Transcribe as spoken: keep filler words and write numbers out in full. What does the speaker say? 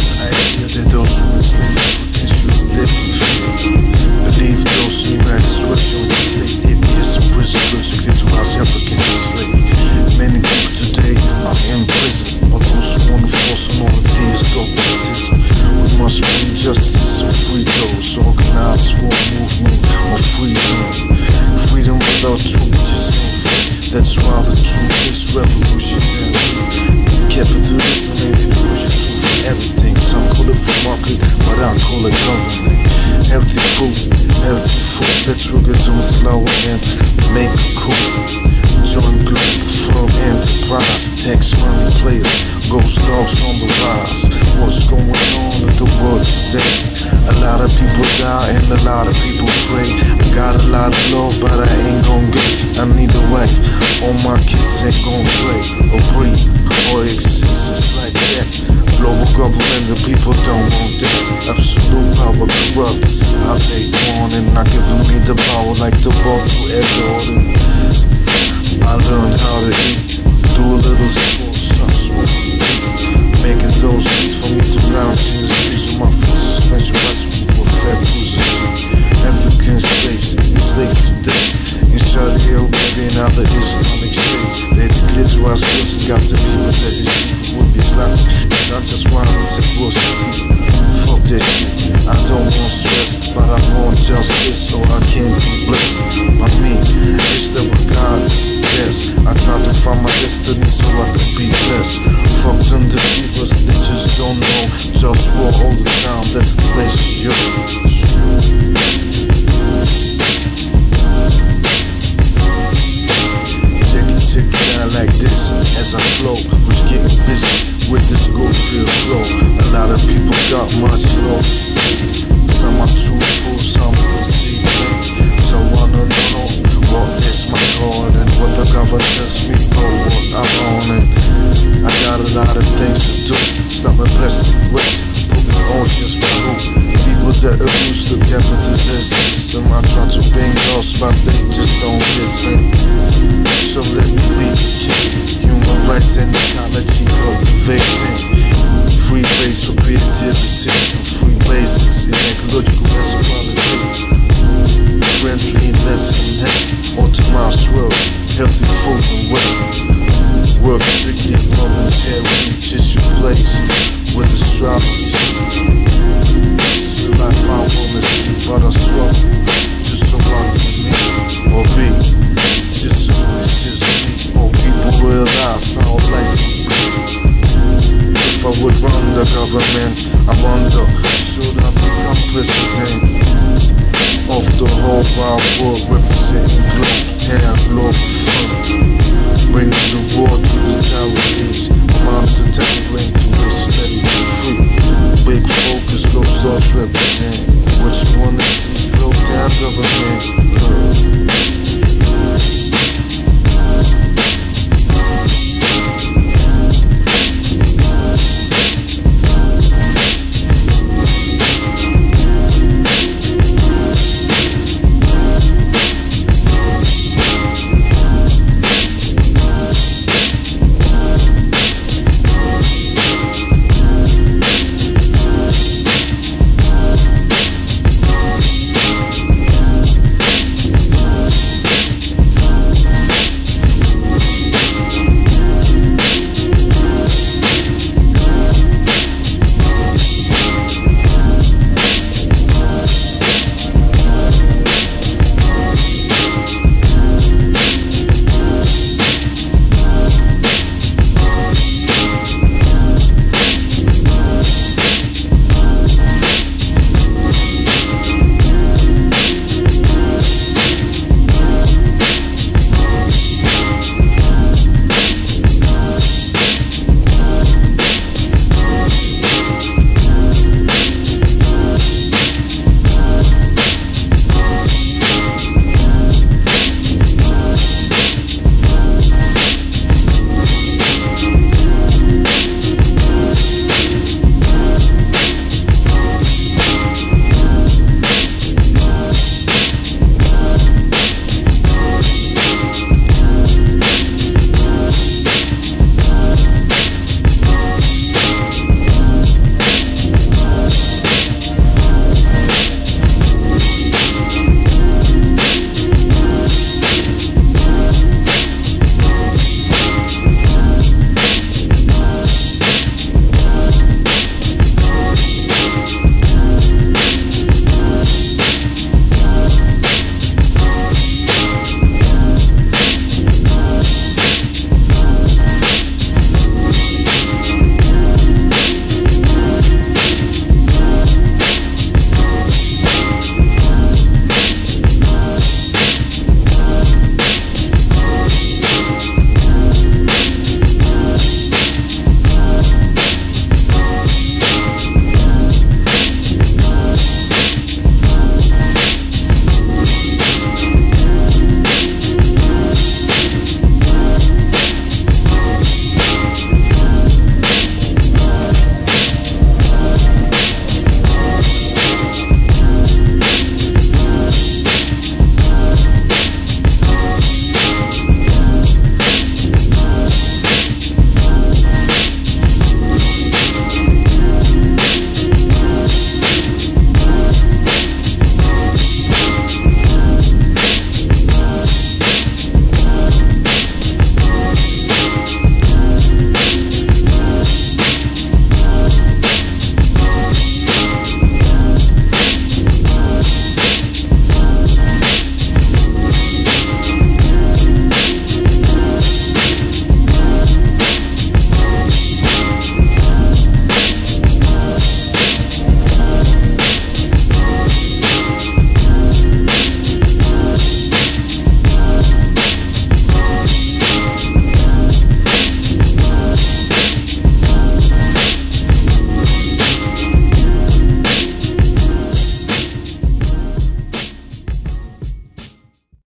I hear that those who enslave Africans should live in fear. Believe those who practice religion, they say it is a prison persecuted to house Africans enslaved. Many people today are in prison, but those who want to force on all of these dogmatism. We must bring justice and free those. Organize war movement of freedom. Freedom without truth just ain't free. That's why the truth is revolutionary. Capitalism ain't the crucial tool for everything. Some call it free market, but I call it government. Healthy food, healthy food. Let's work it on slow and make it cool. Join Globalfirm enterprise, tax money players, GhostDogz on the rise. What's going on in the world today? A lot of people die and a lot of people pray. I got a lot of love, but I ain't gon' get. I need a wife, all my kids ain't gon' play or breathe or exist. It's like that. Global government, the people don't want that. Absolute power corrupts how they want and not giving me the power like the ball to Jordan. I learned how to eat, do a little sport, stop smoking, making those beats for me to lounge in the streets with my full suspension bicycle with fat cruisers. African slaves, enslaved today in Saudi Arabia and other Islamic states. They declare to us girls got the people that is evil will be Islamic. Cause I just want to across the sea. Fuck that shit, I don't want stress, but I want justice so I can be blessed by me. Is that what God? Yes, I try to find my destiny so I can be blessed. Fuck them deceivers, they just don't know. JustWar all the time, that's the place to go. Check it, check it out like this as I flow. Was getting busy with this Globalfirm flow. A lot of people got much love to say. Some are truthful, some are deceiving. So I don't know what is my God and what the government tells me for what I'm on. And I got a lot of things to do. Stop and plastic waste, putting oceans for who? People that abuse the capitalist system. I try to bring lost, but they just don't listen. So let me be the king. Human rights and ecology cultivating. Free base for creativity and free basics in ecological equality. Friendliness and hate, optimized wealth, healthy food and wealth. Work strictly voluntary, just your place with astrology. This is the life I wanna see, but I struggle just so I can meet or be. Just so it's just me, or people realize how life can be. If I would run the government, I wonder, should I become president of the whole wide world, representing Globe, Globalfirm, bringing the war to the Taiwanese. My mom's a Taiwan to race, let me be free.